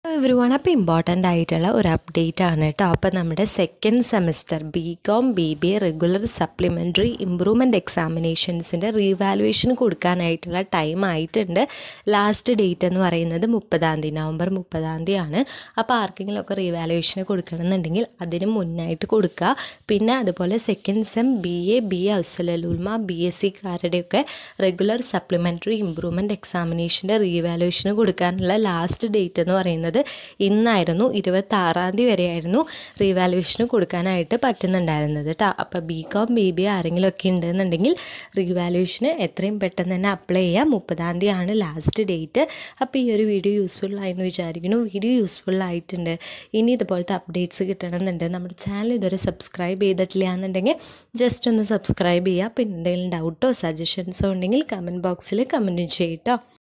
Everyone അപ്പോൾ important ആയിട്ടുള്ള ഒരു അപ്ഡേറ്റ് ആണ് കേട്ടോ. അപ്പോൾ നമ്മുടെ second semester BCom BBA regular supplementary improvement എക്സാമിനേഷൻസിൻ്റെ റീവാലുവേഷൻ കൊടുക്കാനായിട്ടുള്ള ടൈം ആയിട്ടുണ്ട്. ലാസ്റ്റ് ഡേറ്റ് എന്ന് പറയുന്നത് 30 നവംബർ 30 ആണ്. അപ്പോൾ ആർക്കെങ്കിലുമൊക്കെ റീവാലുവേഷന് കൊടുക്കണമെന്നുണ്ടെങ്കിൽ അതിന് മുന്നായിട്ട് കൊടുക്കുക. പിന്നെ അതുപോലെ സെക്കൻഡ് സെം BA BA അഫ്സലുൽ BSc-കാരുടെയൊക്കെ റെഗുലർ സപ്ലിമെൻ്ററി ഇമ്പ്രൂവ്മെൻറ്റ് എക്സാമിനേഷൻ്റെ റീവാലുവേഷന് കൊടുക്കാനുള്ള ലാസ്റ്റ് ഡേറ്റ് എന്ന് പറയുന്നത് ഇന്നായിരുന്നു. 26 വരെയായിരുന്നു റീവാലുവേഷന് കൊടുക്കാനായിട്ട് പറ്റുന്നുണ്ടായിരുന്നത് കേട്ടോ. അപ്പോൾ BCom BBA ആരെങ്കിലുമൊക്കെ ഉണ്ടെന്നുണ്ടെങ്കിൽ റീവാലുവേഷന് എത്രയും പെട്ടെന്ന് തന്നെ അപ്ലൈ ചെയ്യാം. 30 ആണ് ലാസ്റ്റ് ഡേറ്റ്. അപ്പോൾ ഈ ഒരു വീഡിയോ യൂസ്ഫുൾ ആയെന്ന് വിചാരിക്കുന്നു. വീഡിയോ യൂസ്ഫുൾ ആയിട്ടുണ്ട്. ഇനി ഇതുപോലത്തെ അപ്ഡേറ്റ്സ് കിട്ടണമെന്നുണ്ട് നമ്മുടെ ചാനൽ ഇതുവരെ സബ്സ്ക്രൈബ് ചെയ്തിട്ടില്ല എന്നുണ്ടെങ്കിൽ ജസ്റ്റ് ഒന്ന് സബ്സ്ക്രൈബ് ചെയ്യുക. പിന്നെ എന്തെങ്കിലും ഡൗട്ടോ സജഷൻസോ ഉണ്ടെങ്കിൽ കമൻറ്റ് ബോക്സിൽ കമൻറ്റ് ചെയ്യട്ടോ.